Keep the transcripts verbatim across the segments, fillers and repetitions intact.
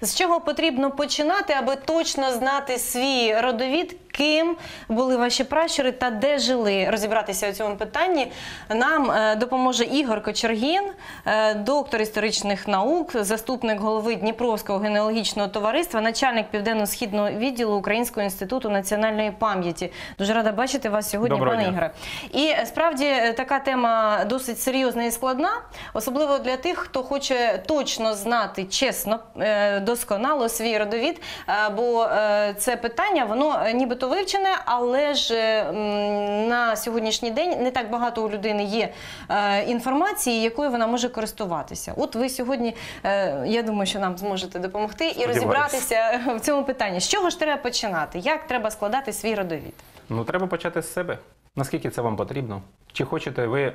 З чого потрібно починати, аби точно знати свій родовід, ким були ваші пращури та де жили? Розібратися у цьому питанні нам е, допоможе Ігор Кочергін, е, доктор історичних наук, заступник голови Дніпровського генеалогічного товариства, начальник Південно-Східного відділу Українського інституту національної пам'яті. Дуже рада бачити вас сьогодні, Доброго пане дня. Ігоре. І е, справді е, така тема досить серйозна і складна, особливо для тих, хто хоче точно знати, чесно, е, досконало свій родовід, е, бо е, це питання, воно е, нібито вивчене, але ж м, на сьогоднішній день не так багато у людини є е, інформації, якою вона може користуватися. От ви сьогодні, е, я думаю, що нам зможете допомогти і розібратися в цьому питанні. З чого ж треба починати? Як треба складати свій родовід? Ну, треба почати з себе. Наскільки це вам потрібно? Чи хочете ви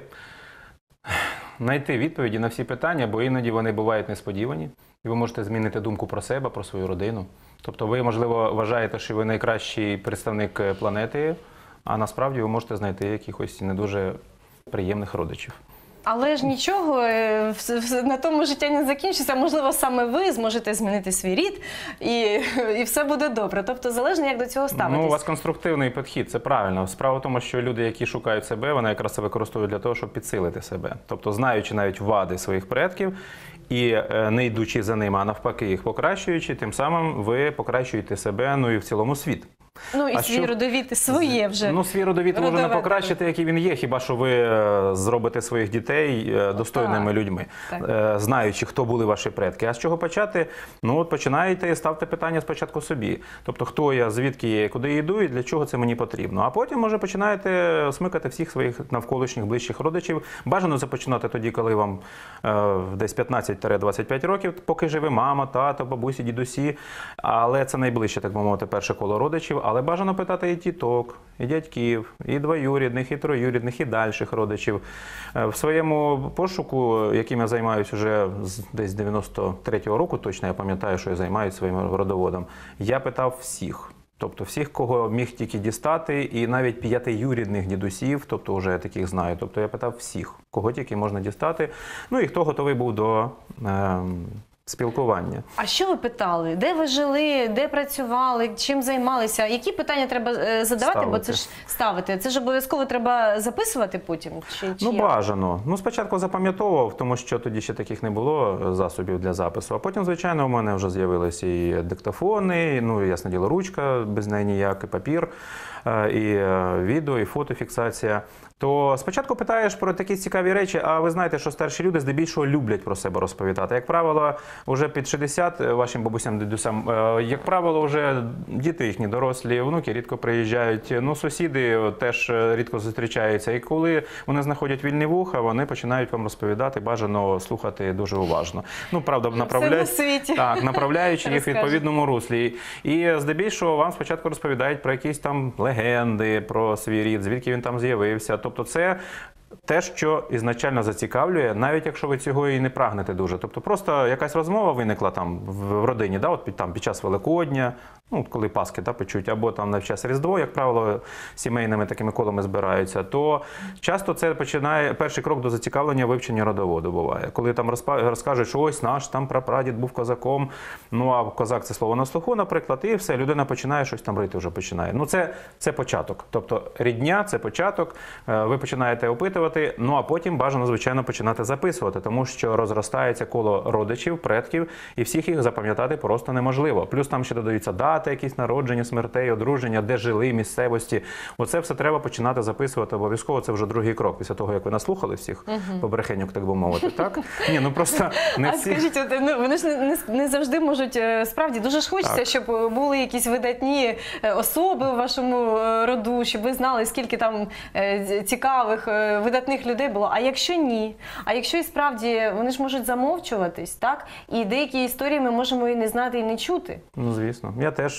знайти відповіді на всі питання, бо іноді вони бувають несподівані, і ви можете змінити думку про себе, про свою родину. Тобто ви, можливо, вважаєте, що ви найкращий представник планети, а насправді ви можете знайти якихось не дуже приємних родичів. Але ж нічого, е, вс- вс- на тому життя не закінчиться. Можливо, саме ви зможете змінити свій рід і, і все буде добре. Тобто залежно, як до цього ставитись. Ну, у вас конструктивний підхід, це правильно. Справа в тому, що люди, які шукають себе, вони якраз це використовують для того, щоб підсилити себе. Тобто, знаючи навіть вади своїх предків і е, не йдучи за ними, а навпаки їх покращуючи, тим самим ви покращуєте себе, ну і в цілому світ. Ну і А свій що- родовід своє вже. Ну, свій родовід можна Родове, покращити, який він є, хіба що ви е, зробите своїх дітей е, достойними Так. людьми, Так. е, знаючи, хто були ваші предки. А з чого почати? Ну, от починаєте, ставте питання спочатку собі. Тобто, хто я, звідки я, куди я йду і для чого це мені потрібно. А потім, може, починаєте смикати всіх своїх навколишніх ближчих родичів. Бажано це починати тоді, коли вам е, десь п'ятнадцять-двадцять п'ять років, поки живе мама, тато, бабусі, дідусі. Але це найближче, так би мовити, перше коло родичів. Але бажано питати і тіток, і дядьків, і двоюрідних, і троюрідних, і дальших родичів. Е, В своєму пошуку, яким я займаюся вже з десь дев'яносто третього року, точно я пам'ятаю, що я займаюся своїм родоводом, я питав всіх. Тобто всіх, кого міг тільки дістати, і навіть п'ятиюрідних дідусів, тобто вже я таких знаю. Тобто я питав всіх, кого тільки можна дістати, ну і хто готовий був до е, спілкування. А що ви питали? Де ви жили, де працювали, чим займалися? Які питання треба е, задавати, бо Ставити. це ж ставити? Це ж обов'язково треба записувати потім? Чи, чи Ну, як? бажано. Ну, спочатку запам'ятовував, тому що тоді ще таких не було засобів для запису. А потім, звичайно, у мене вже з'явилися і диктофони, ну, і, ясне діло, ручка, без неї ніяк, і папір, е, і е, відео, і фотофіксація. То спочатку питаєш про такі цікаві речі, а ви знаєте, що старші люди здебільшого люблять про себе розповідати. Як правило, вже під шістдесят вашим бабусям, дідусям, е, як правило, вже діти їхні дорослі, внуки рідко приїжджають, ну, сусіди теж рідко зустрічаються. І коли вони знаходять вільні вуха, вони починають вам розповідати, бажано слухати дуже уважно. Ну, правда, направляють, на світі. так, направляючи їх в Розкажуть. відповідному руслі. І здебільшого вам спочатку розповідають про якісь там легенди, про свій рід, звідки він там з'явився. Тобто це те, що ізначально зацікавлює, навіть якщо ви цього і не прагнете дуже. Тобто просто якась розмова виникла там в родині, да, от під, там, під час Великодня, ну, коли Пасхи да, печуть, або там на час Різдво, як правило, сімейними такими колами збираються, то часто це починає перший крок до зацікавлення вивчення родоводу буває. Коли там розпа- розкажуть, що ось наш там прапрадід був козаком, ну а козак це слово на слуху, наприклад, і все, людина починає щось там рити вже починає. Ну це, це початок. Тобто рідня, це початок, е, ви починаєте опитувати, ну а потім бажано, звичайно, починати записувати, тому що розростається коло родичів, предків, і всіх їх запам'ятати просто неможливо. Плюс там ще додаються дати, якісь народження, смертей, одруження, де жили, місцевості. Оце все треба починати записувати обов'язково. Це вже другий крок після того, як ви наслухали всіх побрехеньок, так би мовити. Так? Ні, ну просто не А всі. скажіть, от, ну, вони ж не, не, не завжди можуть, е, справді, дуже ж хочеться, Так. щоб були якісь видатні е, особи у вашому е, роду, щоб ви знали, скільки там е, цікавих, е, видатних людей було. А якщо ні? А якщо і справді вони ж можуть замовчуватись, так? І деякі історії ми можемо і не знати, і не чути. Ну, звісно. Я теж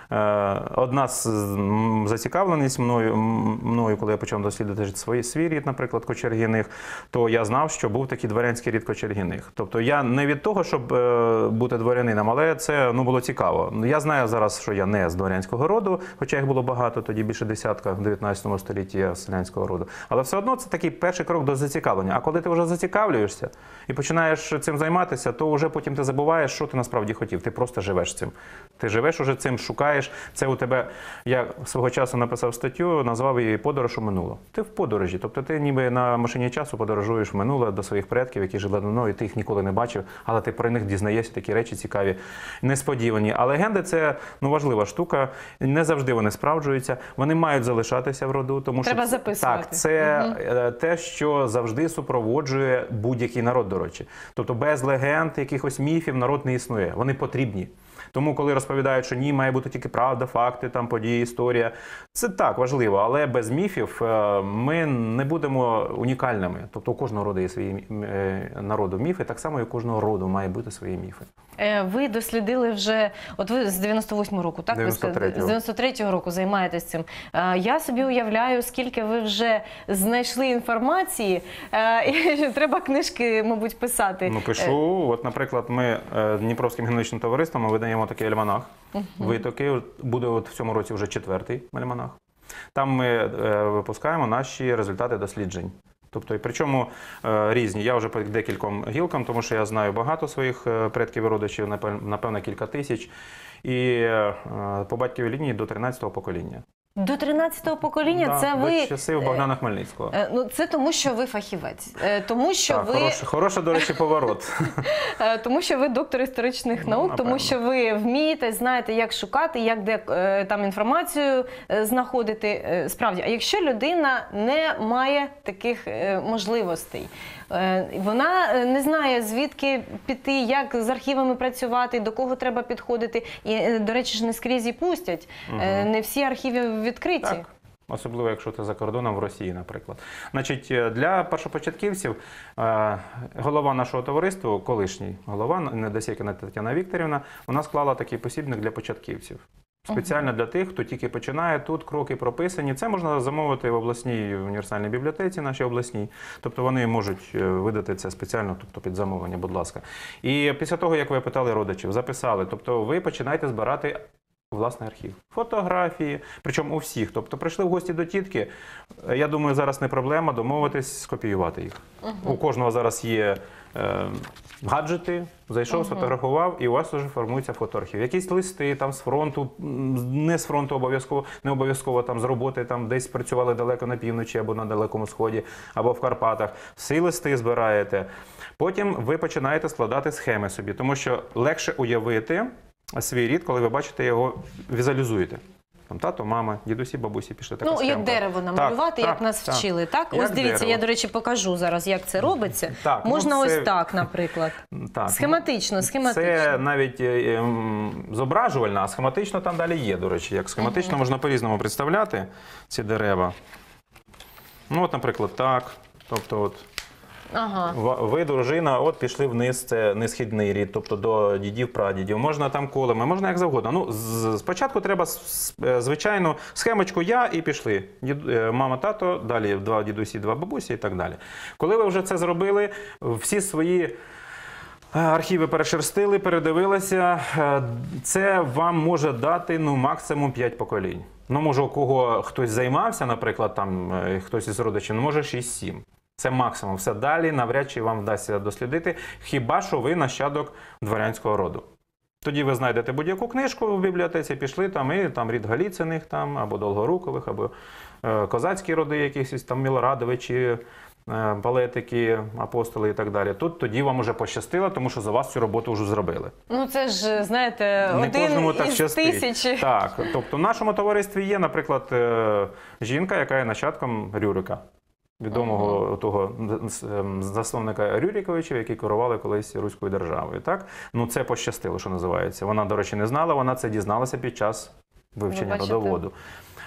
Одна з м, зацікавленість мною, м, мною, коли я почав досліджувати свій, свій рід, наприклад, Кочергіних, то я знав, що був такий дворянський рід Кочергіних. Тобто я не від того, щоб е, бути дворянином, але це ну, було цікаво. Я знаю зараз, що я не з дворянського роду, хоча їх було багато, тоді більше десятка в дев'ятнадцятому столітті я з селянського роду. Але все одно це такий перший крок до зацікавлення. А коли ти вже зацікавлюєшся і починаєш цим займатися, то вже потім ти забуваєш, що ти насправді хотів. Ти просто живеш цим. Ти живеш уже цим, шукаєш. Це у тебе, я свого часу написав статтю, назвав її «Подорож у минуле». Ти в подорожі, тобто ти ніби на машині часу подорожуєш в минуле до своїх предків, які жили давно, і ти їх ніколи не бачив, але ти про них дізнаєшся, такі речі цікаві, несподівані. А легенди – це ну, важлива штука, не завжди вони справджуються, вони мають залишатися в роду, тому Треба що записувати. Так, це угу. те, що завжди супроводжує будь-який народ, до речі. Тобто без легенд, якихось міфів народ не існує, вони потрібні. Тому, коли розповідають, що ні, має бути тільки правда, факти, там, події, історія, це так важливо, але без міфів ми не будемо унікальними. Тобто у кожного роду є свої народу міфи, так само і у кожного роду має бути свої міфи. Ви дослідили вже, от ви з дев'яносто восьмого року, так? дев'яносто третього. З дев'яносто третього року займаєтесь цим. Я собі уявляю, скільки ви вже знайшли інформації, і треба книжки, мабуть, писати. Ну, пишу. От, наприклад, ми Дніпровським генетичним товариством ми видаємо такий альманах. Uh-huh. Витоки. Буде от в цьому році вже четвертий альманах. Там ми е, випускаємо наші результати досліджень. Тобто, і причому е, різні. Я вже по декільком гілкам, тому що я знаю багато своїх предків і родичів, напевно, кілька тисяч. І е, по батьковій лінії до тринадцятого покоління. До тринадцятого покоління да, це до ви... До часів Богдана Хмельницького. Ну, це тому, що ви фахівець. Тому, що так, ви... Хороший, хороший, до речі, поворот. Тому, що ви доктор історичних наук, ну, тому, що ви вмієте, знаєте, як шукати, як де там інформацію знаходити. Справді, а якщо людина не має таких можливостей, вона не знає, звідки піти, як з архівами працювати, до кого треба підходити. І, до речі, ж не скрізь і пустять. Угу. Не всі архіви відкриті. Так. Особливо, якщо ти за кордоном в Росії, наприклад. Значить, для першопочатківців голова нашого товариства, колишній голова, Недосєкіна Тетяна Вікторівна, вона склала такий посібник для початківців. Спеціально для тих, хто тільки починає, тут кроки прописані. Це можна замовити в обласній універсальній бібліотеці, нашій обласній. Тобто вони можуть видати це спеціально, тобто під замовлення, будь ласка. І після того, як ви питали родичів, записали, тобто ви починаєте збирати власний архів. Фотографії, причому у всіх. Тобто прийшли в гості до тітки, я думаю, зараз не проблема домовитись, скопіювати їх. Угу. У кожного зараз є е, гаджети, зайшов, угу. сфотографував, і у вас вже формується фотоархів. Якісь листи там з фронту, не з фронту обов'язково, не обов'язково там з роботи, там десь працювали далеко на півночі або на Далекому Сході, або в Карпатах. Всі листи збираєте. Потім ви починаєте складати схеми собі, тому що легше уявити свій рід, коли ви бачите його, візуалізуєте. Там тато, мама, дідусі, бабусі пішли така Ну, схемка. як дерево намалювати, так, як нас так, вчили, так? Як Ось дивіться, дерево. я, до речі, покажу зараз, як це робиться. Так, Можна ну, це... ось так, наприклад. Так, схематично, схематично. Це навіть е, ем, зображувально, а схематично там далі є, до речі. Як схематично угу. можна по-різному представляти ці дерева. Ну, от, наприклад, так. Тобто, от, ага. ви, дружина, от пішли вниз, це несхідний рід, тобто до дідів, прадідів. Можна там колами, можна як завгодно. Ну, з, спочатку треба звичайну схемочку я і пішли. Дід, мама, тато, далі два дідусі, два бабусі і так далі. Коли ви вже це зробили, всі свої архіви перешерстили, передивилися, це вам може дати ну, максимум п'ять поколінь. Ну, може, у кого хтось займався, наприклад, там хтось із родичів, ну, може шість-сім. Це максимум. Все далі навряд чи вам вдасться дослідити, хіба що ви нащадок дворянського роду. Тоді ви знайдете будь-яку книжку в бібліотеці, пішли там, і там рід Галіциних, там, або Долгорукових, або е, козацькі роди, якісь там Мілорадовичі, е, палетики, апостоли і так далі. Тут тоді вам уже пощастило, тому що за вас цю роботу вже зробили. Ну це ж, знаєте, Не один так із щастить. тисячі. Так, тобто в нашому товаристві є, наприклад, е, жінка, яка є нащадком Рюрика. Відомого uh-huh. того засновника Рюриковичів, які керували колись Руською державою. Так? Ну, це пощастило, що називається. Вона, до речі, не знала, вона це дізналася під час вивчення родоводу.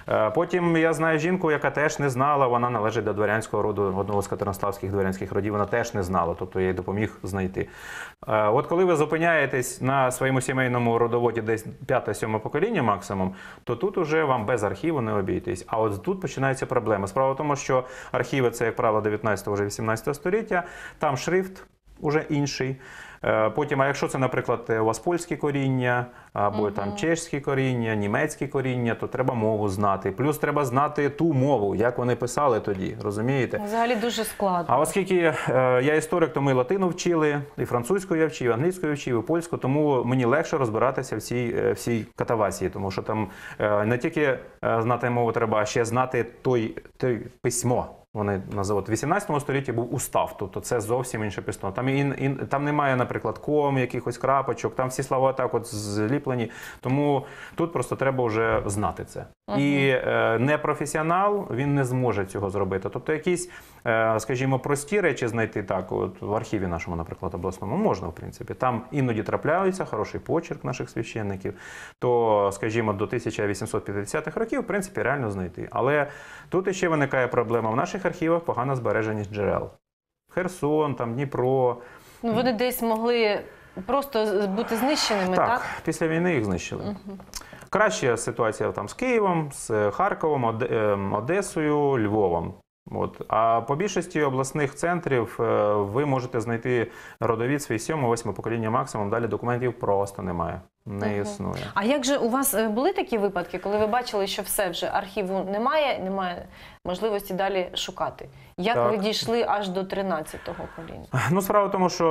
Е, Потім я знаю жінку, яка теж не знала, вона належить до дворянського роду, одного з катеринославських дворянських родів, вона теж не знала, тобто я їй допоміг знайти. Е, От коли ви зупиняєтесь на своєму сімейному родоводі десь п'яте-сьоме покоління максимум, то тут уже вам без архіву не обійтись. А от тут починаються проблеми. Справа в тому, що архіви – це, як правило, дев'ятнадцятого, вже вісімнадцятого століття, там шрифт уже інший. Е, Потім, а якщо це, наприклад, у вас польське коріння, або Мгм. там чеське коріння, німецьке коріння, то треба мову знати. Плюс треба знати ту мову, як вони писали тоді, розумієте? Взагалі дуже складно. А оскільки е, я історик, то ми латину вчили, і французьку я вчив, і англійську я вчив, і польську, тому мені легше розбиратися в цій, е, в цій катавасії, тому що там е, не тільки е, знати мову треба, а ще знати той, той письмо. Вони називають. В вісімнадцятому столітті був устав, тобто це зовсім інше письмо. Там, і, і, там немає, наприклад, ком, якихось крапочок, там всі слова так от зліплені. Тому тут просто треба вже знати це. Ага. І е, непрофесіонал, він не зможе цього зробити. Тобто якісь, е, скажімо, прості речі знайти так, от в архіві нашому, наприклад, обласному, можна, в принципі. Там іноді трапляються, хороший почерк наших священників, то, скажімо, до тисяча вісімсот п'ятдесятих років, в принципі, реально знайти. Але тут іще виникає проблема. В наших архівах погана збереженість джерел. Херсон, там, Дніпро. Ну, вони десь могли просто бути знищеними, так? Так, після війни їх знищили. Мгм. Краща ситуація там з Києвом, з Харковом, Оде- ем, Одесою, Львовом. От. А по більшості обласних центрів е, ви можете знайти родовід свій сьоме-восьме покоління максимум, далі документів просто немає, не Мгм. існує. А як же у вас е, були такі випадки, коли ви бачили, що все вже архіву немає, немає можливості далі шукати? Як Так. ви дійшли аж до тринадцятого покоління? Ну, справа в тому, що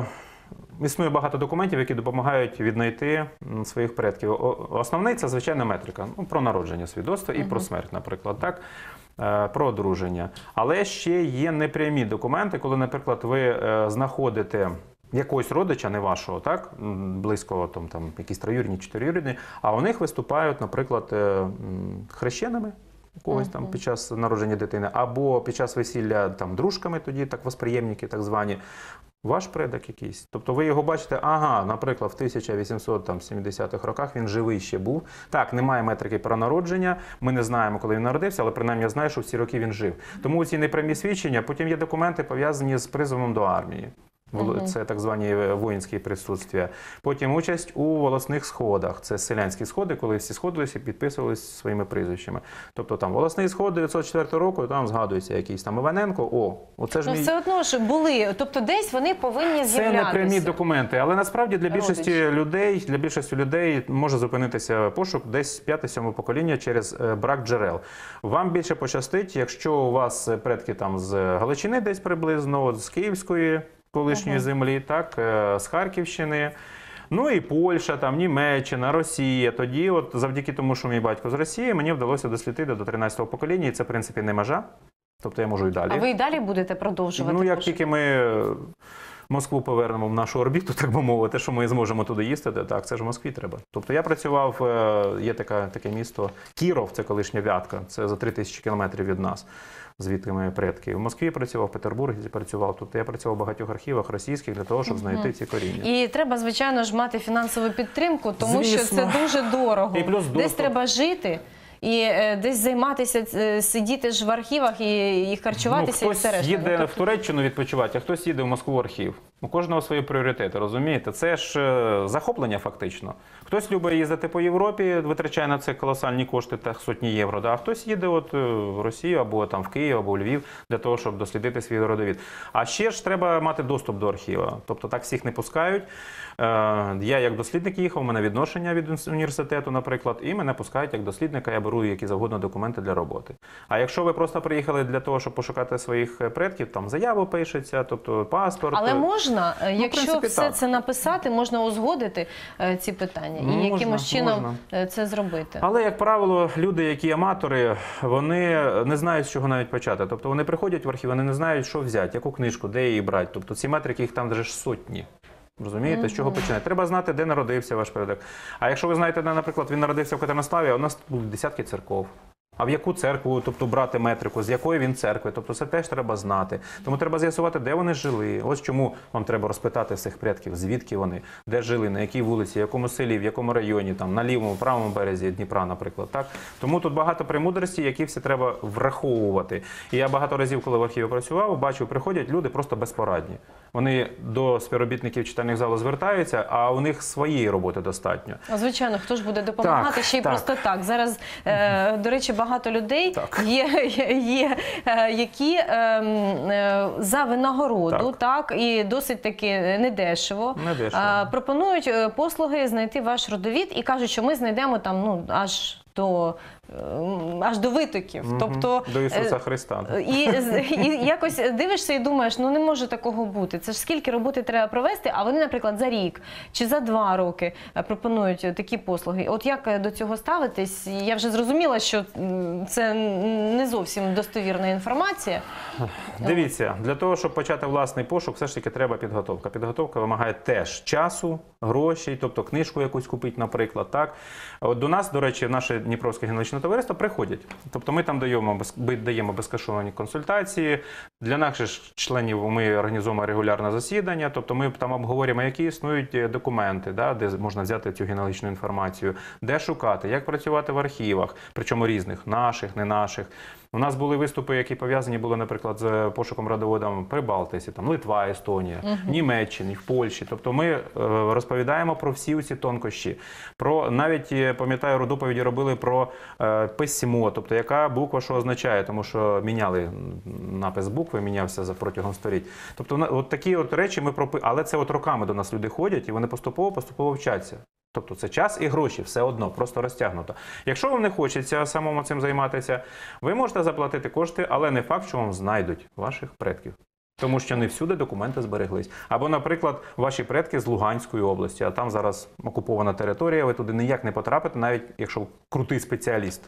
е, існує багато документів, які допомагають віднайти м, своїх предків. О- Основний – це, звичайна метрика. Ну, про народження свідоцтва і про смерть, наприклад, так? Е, про одруження. Але ще є непрямі документи, коли, наприклад, ви е, знаходите якогось родича, не вашого, так, м, близького, там, там якісь троюрідні, чотирюрідні, а у них виступають, наприклад, е, м, хрещеними у когось там під час народження дитини, або під час весілля там дружками тоді, так, восприємники так звані. Ваш предок якийсь. Тобто ви його бачите, ага, наприклад, в тисяча вісімсот сімдесятих роках він живий ще був. Так, немає метрики про народження, ми не знаємо, коли він народився, але принаймні я знаю, що в ці роки він жив. Тому ці непрямі свідчення, потім є документи, пов'язані з призовом до армії. Вол- Це так звані воїнські присутствия. Потім участь у волосних сходах. Це селянські сходи, коли всі сходилися і підписувалися своїми прізвищами. Тобто там волосний сход дев'ятсот четвертого року, там згадується якийсь там Іваненко, о, оце ж Ну, мій... все одно ж були, тобто десь вони повинні Це з'являтися. не прямі документи, але насправді для більшості Родичі. людей, для більшості людей може зупинитися пошук десь п'яте-сьоме покоління через е, брак джерел. Вам більше пощастить, якщо у вас предки там з Галичини десь приблизно, от з Київської колишньої Ага. землі, так, е, з Харківщини. Ну і Польща, там, Німеччина, Росія. Тоді, от завдяки тому, що мій батько з Росії, мені вдалося дослідити до тринадцятого покоління, і це, в принципі, не межа. Тобто я можу і далі. А ви і далі будете продовжувати? Ну, як пошуки? тільки ми е, Москву повернемо в нашу орбіту, так би мовити, що ми зможемо туди їздити, так, це ж в Москві треба. Тобто я працював, е, є така, таке місто Кіров, це колишня Вятка, це за три тисячі кілометрів від нас, звідки мої предки. В Москві працював, в Петербурзі працював, тобто я працював в багатьох архівах російських для того, щоб знайти ці коріння. І треба, звичайно ж, мати фінансову підтримку, тому що Звісно. це дуже дорого. І плюс Десь доступ. треба жити. І е, десь займатися, е, сидіти ж в архівах і, і харчуватися, Ну, і все хтось решта. їде Ну, в Туреччину відпочивати, а хтось їде в Москву в архів. У кожного свої пріоритети, розумієте? Це ж е, захоплення фактично. Хтось любить їздити по Європі, витрачає на це колосальні кошти, та сотні євро, да? А хтось їде от е, в Росію або там в Київ, або у Львів для того, щоб дослідити свій родовід. А ще ж треба мати доступ до архіва. Тобто так всіх не пускають. Е, Я як дослідник їхав, у мене відношення від університету, наприклад, і мене пускають як дослідника, я беру які завгодно документи для роботи. А якщо ви просто приїхали для того, щоб пошукати своїх предків, там заяву пишеться, тобто паспорт. Але можна, е, Ну, в якщо принципі, все так. це написати, можна узгодити е, ці питання Можна, і якимось чином можна. е, це зробити. Але, як правило, люди, які аматори, вони не знають, з чого навіть почати. Тобто вони приходять в архів, вони не знають, що взяти, яку книжку, де її брати. Тобто ці метрики, їх там вже ж сотні. Розумієте, з чого починати? Треба знати, де народився ваш предок. А якщо ви знаєте, де, наприклад, він народився в Катеринославі, а у нас будуть десятки церков. А в яку церкву, тобто брати метрику, з якої він церкви, тобто це теж треба знати. Тому треба з'ясувати, де вони жили. Ось чому вам треба розпитати всіх предків, звідки вони, де жили, на якій вулиці, в якому селі, в якому районі, там, на лівому, правому березі Дніпра, наприклад. Так? Тому тут багато премудрості, які всі треба враховувати. І я багато разів, коли в архіві працював, бачив, приходять люди просто безпорадні. Вони до співробітників читальних залу звертаються, а у них своєї роботи достатньо. Звичайно, хто ж буде допомагати Так, ще й так. просто так. Зараз, е, до речі, багато людей Так. є, є, є е, які е, е, за винагороду, так. і досить таки недешево, Недешево. е, пропонують е, послуги знайти ваш родовід і кажуть, що ми знайдемо там ну, аж до, е, аж до витоків. Мгм. Тобто, До Ісуса е, Христа. І, і якось дивишся і думаєш, ну не може такого бути. Це ж скільки роботи треба провести, а вони, наприклад, за рік чи за два роки пропонують такі послуги. От як до цього ставитись? Я вже зрозуміла, що м, це не зовсім достовірна інформація. Дивіться, для того, щоб почати власний пошук, все ж таки треба підготовка. Підготовка вимагає теж часу, грошей, тобто книжку якусь купити, наприклад. Так? От до нас, до речі, в наше Дніпровське генеалогічне товариство приходять. Тобто ми там даємо, без- даємо безкоштовні консультації. Для наших членів ми організуємо регулярне засідання, тобто ми там обговорюємо, які існують документи, да, де можна взяти цю генеалогічну інформацію, де шукати, як працювати в архівах, причому різних, наших, не наших. У нас були виступи, які пов'язані були, наприклад, з пошуком родоводу при Балтиці, там Литва, Естонія, в Німеччині, в Польщі. Тобто ми е, розповідаємо про всі ці тонкощі. Про навіть е, пам'ятаю, родоповіді робили про е, письмо, тобто яка буква що означає, тому що міняли напис букви, мінявся за протягом століть. Тобто на- от такі от речі ми пропи... але це от роками до нас люди ходять і вони поступово поступово вчаться. Тобто це час і гроші, все одно, просто розтягнуто. Якщо вам не хочеться самому цим займатися, ви можете заплатити кошти, але не факт, що вам знайдуть ваших предків. Тому що не всюди документи збереглись. Або, наприклад, ваші предки з Луганської області, а там зараз окупована територія, ви туди ніяк не потрапите, навіть якщо крутий спеціаліст.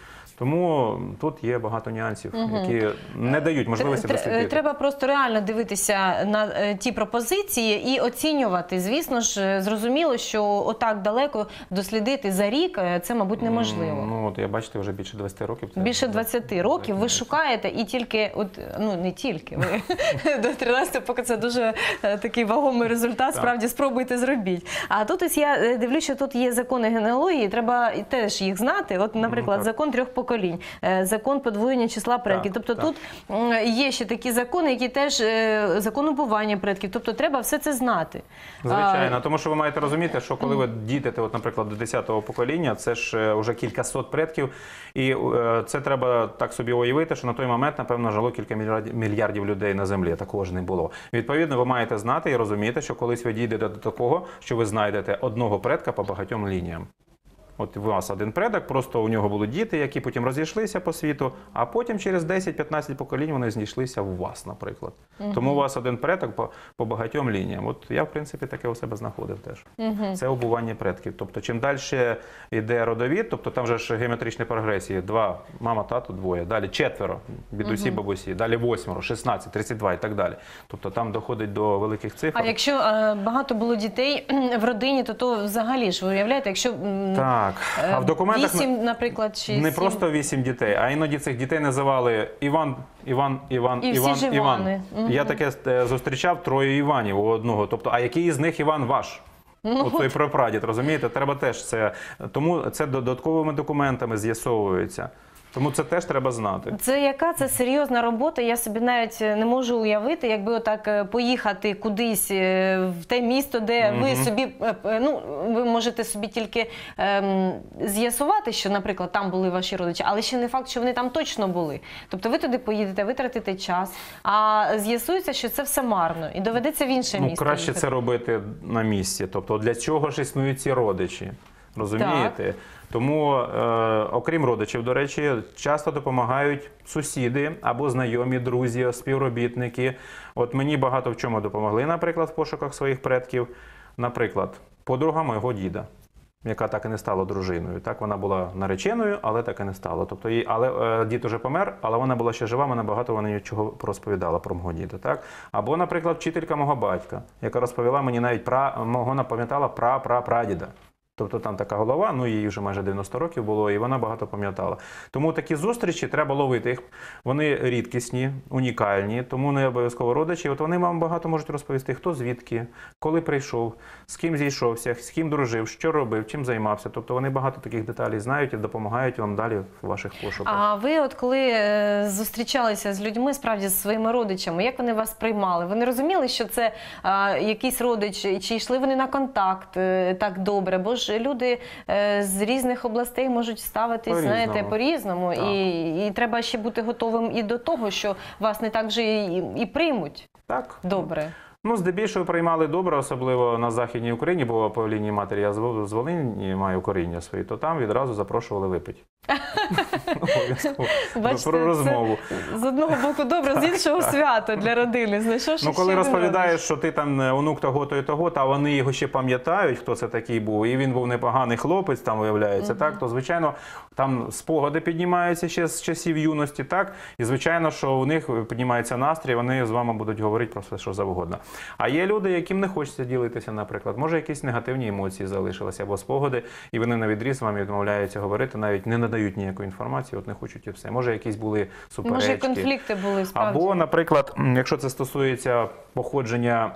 Тому тут є багато нюансів, які не дають можливості Тр- дослідити. Треба просто реально дивитися на е, ті пропозиції і оцінювати. Звісно ж, е, зрозуміло, що отак далеко дослідити за рік е, це, мабуть, неможливо. Ну, от я бачите, вже більше двадцяти років. Це Більше двадцяти років ви шукаєте і тільки, от, ну не тільки, ви до тринадцятого, поки це дуже е, такий вагомий результат, справді спробуйте зробіть. А тут ось я е, дивлюсь, що тут є закони генеалогії, треба і теж їх знати. От, наприклад, так. закон трьох поколінь, е, закон подвоєння числа предків. Так, Тобто так. тут м, є ще такі закони, які теж е, закон убування предків. Тобто треба все це знати. Звичайно, тому що ви маєте розуміти, що коли ви дійдете, от, наприклад, до десятого покоління, це ж вже кількасот предків, і е, це треба так собі уявити, що на той момент, напевно, жило кілька мільярдів, мільярдів людей на землі, такого ж не було. Відповідно, ви маєте знати і розуміти, що колись ви дійдете до такого, що ви знайдете одного предка по багатьом лініям. От у вас один предок, просто у нього були діти, які потім розійшлися по світу, а потім через десять-п'ятнадцять поколінь вони знайшлися у вас, наприклад. Угу. Тому у вас один предок по, по багатьом лініям. От я, в принципі, таке у себе знаходив теж. Угу. Це обування предків. Тобто, чим далі йде родовід, тобто там же ж геометричні прогресії, два, мама, тато, двоє, далі четверо, дідусі, угу. бабусі, далі восьмеро, шістнадцять, тридцять два і так далі. Тобто там доходить до великих цифр. А якщо е, багато було дітей в родині, то то взагалі ж ви уявляєте, якщо м, Так. А в документах вісім, наприклад, чи не сім. просто вісім дітей, а іноді цих дітей називали Іван, Іван, Іван, І всі Іван, ж Іван. Івани. Мгм. Я таке е, зустрічав троє Іванів у одного. Тобто, а який із них Іван ваш? Ну, Оцей прапрадід, розумієте? Треба теж це. Тому це додатковими документами з'ясовується. Тому це теж треба знати. Це яка це серйозна робота, я собі навіть не можу уявити, якби отак поїхати кудись е, в те місто, де ви собі, е, е, ну, ви можете собі тільки ем, з'ясувати, що, наприклад, там були ваші родичі, але ще не факт, що вони там точно були. Тобто ви туди поїдете, витратите час, а з'ясується, що це все марно і доведеться в інше Ну, місто. краще їхати. це робити на місці. Тобто, для чого ж існують ці родичі? Розумієте? Тому, е, окрім родичів, до речі, часто допомагають сусіди або знайомі, друзі, співробітники. От мені багато в чому допомогли, наприклад, в пошуках своїх предків. Наприклад, подруга мого діда, яка так і не стала дружиною. Так, вона була нареченою, але так і не стала. Тобто, їй, але е, дід уже помер, але вона була ще жива, вона багато вона нічого розповідала про мого діда. Так? Або, наприклад, вчителька мого батька, яка розповіла мені навіть про мого, напам'ятала пра-пра-прадіда. Тобто там така голова, ну їй вже майже дев'яносто років було, і вона багато пам'ятала. Тому такі зустрічі треба ловити їх. Вони рідкісні, унікальні, тому не обов'язково родичі. От вони вам багато можуть розповісти, хто звідки, коли прийшов, з ким зійшовся, з ким дружив, що робив, чим займався. Тобто вони багато таких деталей знають і допомагають вам далі в ваших пошуках. А ви от коли е, зустрічалися з людьми, справді з своїми родичами, як вони вас приймали? Вони розуміли, що це е, якийсь родич, чи йшли вони на контакт е, так добре? Бо ж люди е, з різних областей можуть ставитись, По-різному. знаєте, по-різному. Так. І, і треба ще бути готовим і до того, що вас не так же і, і приймуть Так. добре. Ну, здебільшого приймали добре, особливо на Західній Україні, бо по лінії матері я з Вол- з Волині маю коріння свої, то там відразу запрошували випити. Обов'язково. Бачите, Про розмову. це з одного боку добре, з іншого свято для родини. Знайшов, Ну, коли розповідаєш, що ти там онук того-то і того, та вони його ще пам'ятають, хто це такий був, і він був непоганий хлопець, там виявляється, так, то, звичайно, там спогади піднімаються ще з часів юності, так, і, звичайно, що у них піднімається настрій, вони з вами будуть говорити про все, що завгодно. А є люди, яким не хочеться ділитися, наприклад, може якісь негативні емоції залишилися або спогади, і вони на відріз вам відмовляються говорити, навіть не надають ніякої інформації, от не хочуть і все. Може якісь були суперечки. Може, конфлікти були, справді. Або, наприклад, якщо це стосується походження,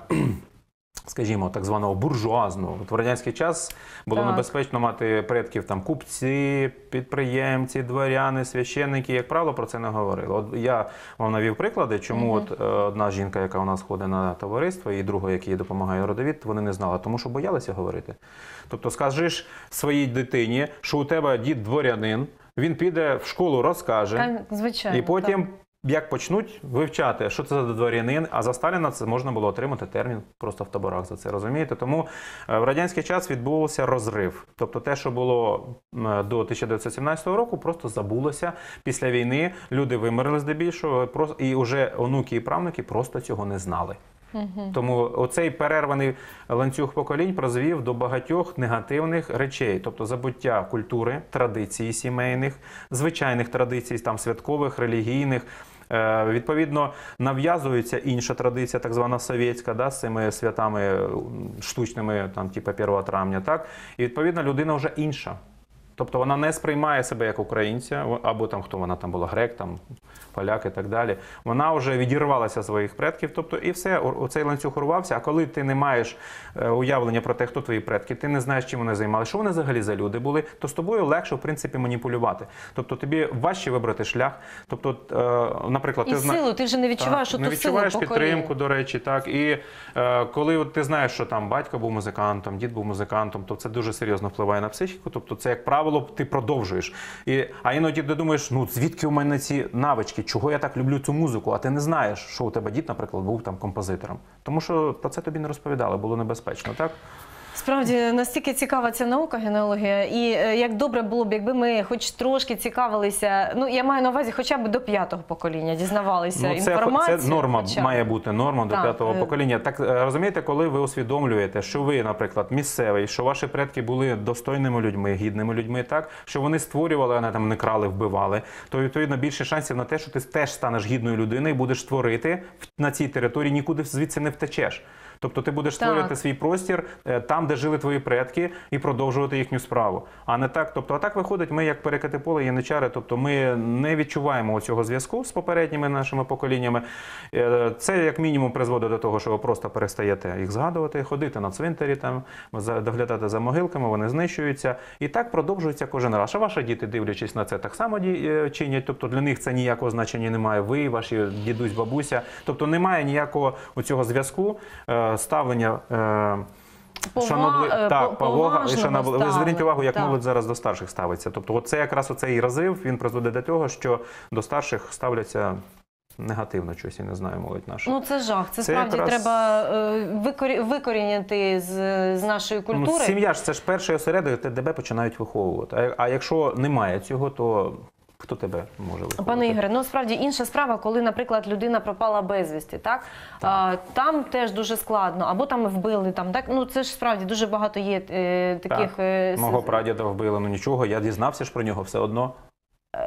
скажімо, так званого буржуазного. От в радянський час було Так. небезпечно мати предків там купці, підприємці, дворяни, священники. Як правило, про це не говорили. От я вам навів приклади, чому Мгм. от е, одна жінка, яка у нас ходить на товариство, і друга, якій їй допомагає родовід, вони не знали, тому що боялися говорити. Тобто скажеш своїй дитині, що у тебе дід дворянин, він піде в школу, розкаже, Та, звичайно, і потім, так. як почнуть вивчати, що це за дворянин, а за Сталіна це можна було отримати термін просто в таборах за це, розумієте? Тому е, в радянський час відбувався розрив. Тобто те, що було м, до тисяча дев'ятсот сімнадцятого року, просто забулося. Після війни люди вимерли здебільшого, просто- і вже онуки і правнуки просто цього не знали. Мгм. Тому оцей перерваний ланцюг поколінь призвів до багатьох негативних речей, тобто забуття культури, традицій сімейних, звичайних традицій, там святкових, релігійних. Е, Відповідно, нав'язується інша традиція, так звана совєтська, да, з цими святами м, штучними, там, типу першого травня, так? І відповідно людина вже інша. Тобто вона не сприймає себе як українця, або там хто вона там була, грек, там, поляк і так далі. Вона вже відірвалася від своїх предків, тобто і все, оцей ланцюг урвався. А коли ти не маєш е, уявлення про те, хто твої предки, ти не знаєш, чим вони займалися, що вони взагалі за люди були, то з тобою легше, в принципі, маніпулювати. Тобто тобі важче вибрати шлях. Тобто, е, наприклад, І ти знаєш... силу, ти вже не відчуваєш Так, оту не відчуваєш силу підтримку, покоління. до речі, так. І е, коли от ти знаєш, що там батько був музикантом, дід був музикантом, то це дуже серйозно впливає на психіку. Тобто це, як правило, ти продовжуєш. І, а іноді ти думаєш, ну звідки у мене ці навички, чого я так люблю цю музику, а ти не знаєш, що у тебе дід, наприклад, був там композитором. Тому що про це тобі не розповідали, було небезпечно, так? Справді, настільки цікава ця наука, генеалогія, і е, як добре було б, якби ми хоч трошки цікавилися, ну, я маю на увазі, хоча б до п'ятого покоління дізнавалися Ну, це, інформацію. це норма, хоча б. має бути норма до Так, п'ятого е. покоління. Так, е, розумієте, коли ви усвідомлюєте, що ви, наприклад, місцевий, що ваші предки були достойними людьми, гідними людьми, так, що вони створювали, а не там не крали, вбивали, то відповідно більше шансів на те, що ти теж станеш гідною людиною і будеш творити на цій території, нікуди звідси не втечеш. Тобто ти будеш Так. створювати свій простір е, там, де жили твої предки, і продовжувати їхню справу. А не так. Тобто, а так виходить, ми як перекати поле, яничари, тобто ми не відчуваємо цього зв'язку з попередніми нашими поколіннями. Е, Це як мінімум призводить до того, що ви просто перестаєте їх згадувати, ходити на цвинтарі, там, за- доглядати за могилками, вони знищуються. І так продовжується кожен раз. А ваші діти, дивлячись на це, так само ді- е, чинять. Тобто для них це ніякого значення немає. Ви, ваші дідусь, бабуся. Тобто немає ніякого оцього зв'язку, е, ставлення. е, Пова- шанобли- е, так, по- повага і поважного шанобли. Ви зверніть увагу, як ставлення, молодь зараз до старших ставиться. Тобто, от це якраз оцей розрив, він призводить до того, що до старших ставляться негативно щось, я не знаю, молодь наша. Ну, це жах. Це, Це справді якраз- треба е, викорі... викорінити з, з нашої Ну, культури. сім'я ж це ж перший осередок, де тебе починають виховувати. А, а якщо немає цього, то хто тебе може виховувати? Пане Ігоре, ну справді інша справа, коли, наприклад, людина пропала безвісти, так? А, там теж дуже складно, або там вбили, там, так? Ну це ж справді дуже багато є е, таких... Так. е, с- Мого прадіда вбили, ну нічого, я дізнався ж про нього все одно. е,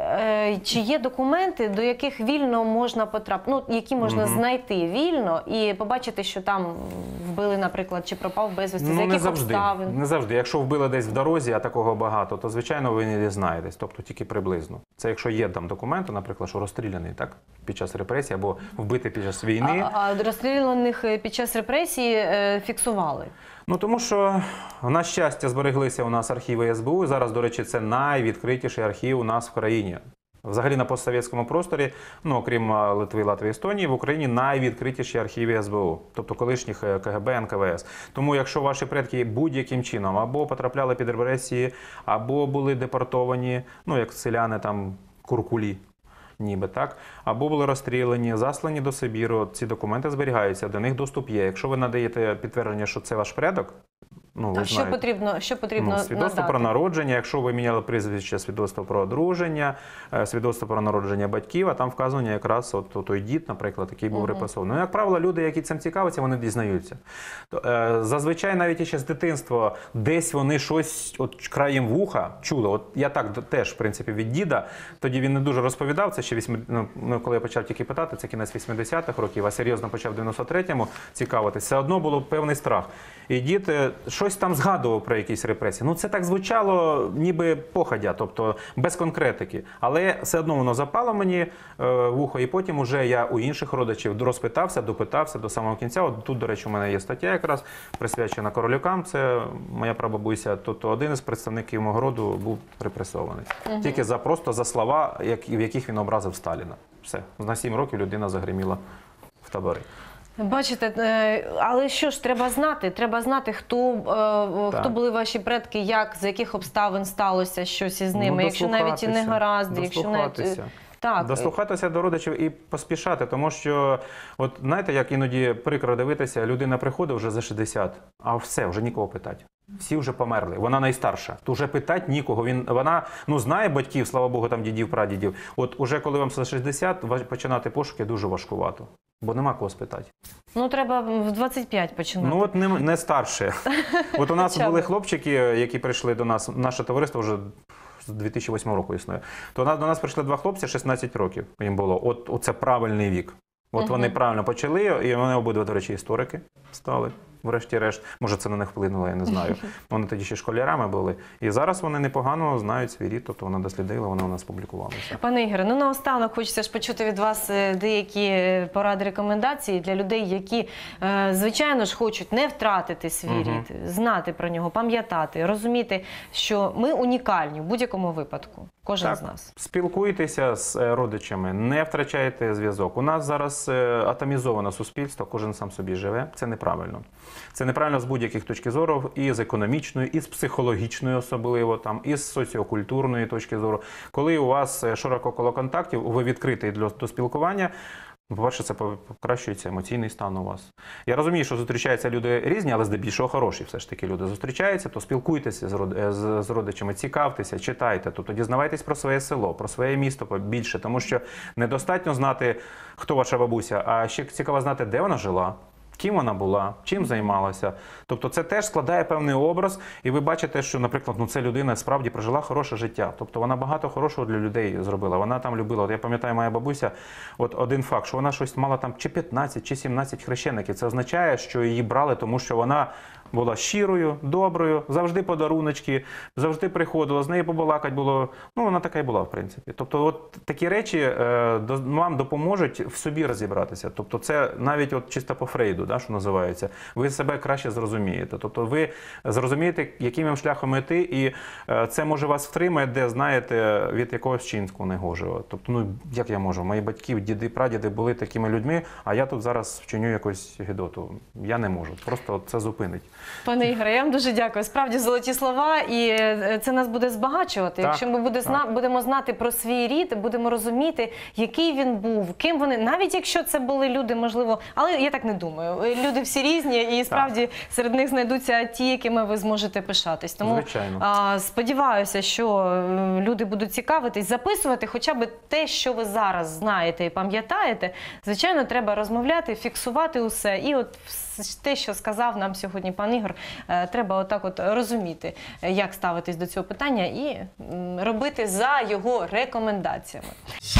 е, чи є документи, до яких вільно можна потрапити, ну, які можна Мгм. знайти вільно і побачити, що там вбили, наприклад, чи пропав безвісти, з Ну, не яких завжди. обставин? Не завжди. Якщо вбили десь в дорозі, а такого багато, то, звичайно, ви не дізнаєтесь, тобто тільки приблизно. Це якщо є там документи, наприклад, що розстріляний, так, під час репресій, або вбитий під час війни. А, а розстріляних під час репресій е, фіксували? Ну, тому що, на щастя, збереглися у нас архіви ес бе у. Зараз, до речі, це найвідкритіший архів у нас в країні. Взагалі на постсовєтському просторі, ну, окрім а, Литви, Латвії, Естонії, в Україні найвідкритіші архіви ес бе у, тобто колишніх е, ка ге бе, ен ка ве ес. Тому якщо ваші предки будь-яким чином або потрапляли під репресії, або були депортовані, ну, як селяни там Куркулі, ніби так, або були розстріляні, заслані до Сибіру, ці документи зберігаються, до них доступ є. Якщо ви надаєте підтвердження, що це ваш предок, ну, ви А що знаєте. потрібно, що потрібно Ну, свідоцтво надати? про народження, якщо ви міняли прізвище, свідоцтво про одруження, е, свідоцтво про народження батьків, а там вказані якраз от той дід, наприклад, який був Мгм. репресований. Ну, як правило, люди, які цим цікавляться, вони дізнаються. То, е, зазвичай навіть ще з дитинства десь вони щось от краєм вуха чули. От я так д- теж, в принципі, від діда, тоді він не дуже розповідав, це ще вісім... ну, ну, коли я почав тільки питати, це кінець вісімдесятих років, а серйозно почав в дев'яносто третьому цікавитися, все одно було певний страх. І дід е, щось там згадував про якісь репресії. Ну, це так звучало, ніби походя, тобто без конкретики. Але все одно воно запало мені е, в вухо, і потім уже я у інших родичів розпитався, допитався до самого кінця. От тут, до речі, у мене є стаття якраз присвячена Королюкам. Це моя прабабуся, тобто один із представників мого роду був репресований. Тільки за просто за слова, як, в яких він образив Сталіна. Все. На сім років людина загриміла в табори. Бачите, е, але що ж, треба знати, треба знати, хто, е, хто були ваші предки, як, з яких обставин сталося щось із ними, Ну, якщо навіть і не гаразд, якщо навіть... дослухатися. Так. Дослухатися до родичів і поспішати, тому що, от знаєте, як іноді прикро дивитися, людина приходить вже за шістдесят, а все, вже нікого питати. Всі вже померли, вона найстарша, то вже питати нікого. Він, вона ну, знає батьків, слава Богу, там дідів, прадідів. От уже коли вам за шістдесят, ва- починати пошуки дуже важкувато, бо нема кого спитати. Ну, треба в двадцять п'ять починати. Ну от не, не старше. От у нас Хоча б. були хлопчики, які прийшли до нас, наше товариство вже з дві тисячі восьмого року існує. То на- до нас прийшли два хлопці, шістнадцять років їм було. От оце правильний вік. От Мгм. вони правильно почали, і вони обидва, до речі, історики стали. Врешті-решт, може, це на них вплинуло, я не знаю. Вони тоді ще школярами були. І зараз вони непогано знають свій рід, тобто вони дослідили, вони у нас публікувалися. Пане Ігоре, ну наостанок хочеться ж почути від вас е, деякі поради, рекомендації для людей, які, е, звичайно ж, хочуть не втратити свій Мгм. рід, знати про нього, пам'ятати, розуміти, що ми унікальні в будь-якому випадку, кожен з нас. Спілкуйтеся з е, родичами, не втрачайте зв'язок. У нас зараз е, атомізоване суспільство, кожен сам собі живе. Це неправильно. Це неправильно з будь-яких точки зору, і з економічної, і з психологічної особливо, там, і з соціокультурної точки зору. Коли у вас е, широко коло контактів, ви відкритий для, до спілкування, ну, по-перше, це покращується емоційний стан у вас. Я розумію, що зустрічаються люди різні, але здебільшого хороші все ж таки люди зустрічаються, то спілкуйтеся з, род... з, з родичами, цікавтеся, читайте, тобто дізнавайтесь про своє село, про своє місто побільше, тому що недостатньо знати, хто ваша бабуся, а ще цікаво знати, де вона жила. Ким вона була, чим займалася. Тобто це теж складає певний образ, і ви бачите, що, наприклад, ну, ця людина справді прожила хороше життя. Тобто вона багато хорошого для людей зробила. Вона там любила. От я пам'ятаю, моя бабуся, от один факт, що вона щось мала там чи п'ятнадцять, чи сімнадцять хрещеників. Це означає, що її брали, тому що вона була щирою, доброю, завжди подаруночки, завжди приходила, з нею побалакать було. Ну, вона така і була, в принципі. Тобто, от такі речі е, до, вам допоможуть в собі розібратися. Тобто, це навіть от чисто по Фрейду, да, що називається, ви себе краще зрозумієте. Тобто, ви зрозумієте, яким вам шляхом йти, і е, це може вас втримає, де, знаєте, від якогось чинську негожого. Тобто, ну, як я можу? Мої батьки, діди, прадіди були такими людьми, а я тут зараз вчиню якусь гидоту. Я не можу. Просто от це зупинить. Пане Ігоре, я вам дуже дякую. Справді золоті слова, і е, це нас буде збагачувати. Так, Якщо ми буде зна... будемо знати про свій рід, будемо розуміти, який він був, ким вони, навіть якщо це були люди, можливо, але я так не думаю. Люди всі різні, і справді серед них знайдуться ті, якими ви зможете пишатись. Тому Звичайно. а, сподіваюся, що е, люди будуть цікавитись, записувати хоча б те, що ви зараз знаєте і пам'ятаєте. Звичайно, треба розмовляти, фіксувати усе. І от те, що сказав нам сьогодні пан пан Ігор, е, треба отак от розуміти, е, як ставитись до цього питання і м, робити за його рекомендаціями.